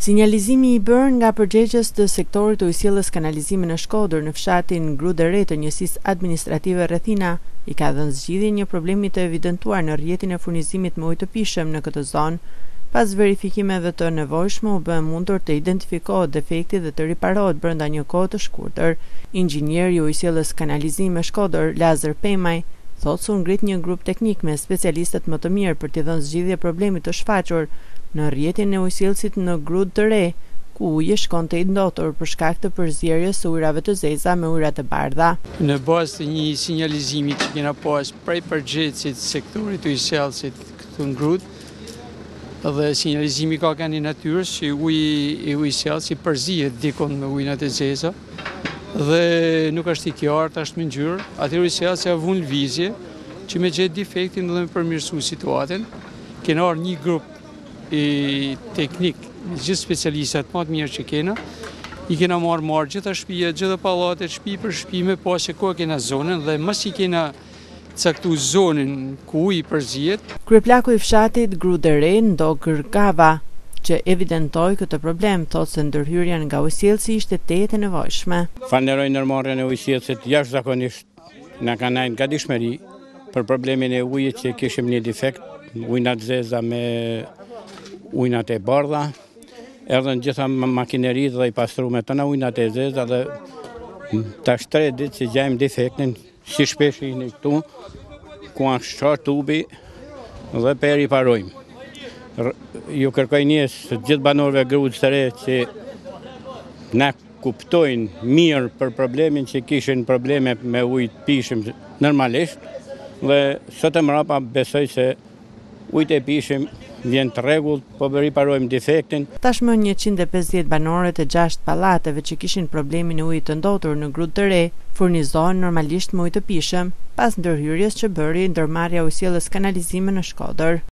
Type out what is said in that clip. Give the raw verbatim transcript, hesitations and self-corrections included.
Sinjalizimi i bërë nga përgjegjës të sektorit të Ujesjelles Kanalizimeve në Shkoder në fshatin Grude të njësisë administrative Rrethina i ka dhënë zgjidhjen një problemi të evidentuar në rrjetin e furnizimit me ujë të Pijshem në këtë zonë. Pas verifikimeve të nevojshme u bë mundur të identifikohet defekti dhe të riparohet brenda një kohe të shkurtër. Inxhinieri i Ujesjelles Kanalizimeve Shkoder, thotë se u ngrit një grup teknik me specialistët më të mirë për t'i dhënë zgjidhje problemit të shfaqur në rrjetin e ujësjellësit në Grude të re, ku uji shkon të i ndotur për shkak të përzierjes së ujrave të zeza me ujra të bardha. Në bazë të një sinjalizimi që kena pas prej përgjegjësit sektorit të ujësjellësit këtu në Grude, dhe sinjalizimi ka kanë i natyrës që uji i ujësjellësit përzihet dikon me ujrat e zeza, dhe nuk është i qartë, është me ngjyrë, atëherë ujësjellësi ia vun lëvizje që me gjetë defektin dhe me përmirësu situatën. Kena arë një grup i teknik, gjithë specialistat më të mirë që kena, i kena marrë marrë gjitha shtëpia, gjitha pallatet, shtëpi për shtëpi me pas se ku kena zonën dhe mos i kena caktu zonën ku uji përzihet. Kryeplaku i fshatit Grude Ndotja që evidentoi këtë problem, thotë se ndërhyrja nga ujësjellësi ishte tetë e nevojshme. Falenderoj ndërmarrjen e ujësjellësit jashtëzakonisht na kanë dhënë gatishmëri për problemin e ujit që kishim një defekt, ujnat zeza me ujnat e bardha, erdhën gjitha makineritë dhe i pastruam tëna ujnat e zeza dhe tash tre ditë që gjajmë defektin, si shpesh jeni këtu, ku janë shqar tubi dhe pe riparojmë. Ju kërkoj njës gjithë banorëve Grudës së re që na kuptojnë mirë për problemin që kishin probleme me ujë të Pijshem normalisht dhe sot e mrapa besoj se ujit e Pijshem vjen të rregullt, po riparojmë defektin. Tashmë njëqind e pesëdhjetë banorët e gjashtë pallateve që kishin problemin e ujit të ndotur në Grude të re furnizohen normalisht me ujë të Pijshem pas ndërhyrjes që bëri ndërmarrja e Ujesjelles Kanalizimeve në Shkoder.